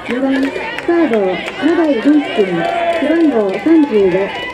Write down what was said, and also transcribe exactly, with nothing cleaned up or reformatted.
にばんサード、永井大輝君、背番号さんじゅうご。